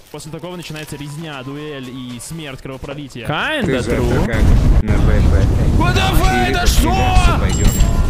После такого начинается резня, дуэль и смерть, кровопролитие. Kinda Ты же это true. как на ВП. What the fuck, это что? Пойдем.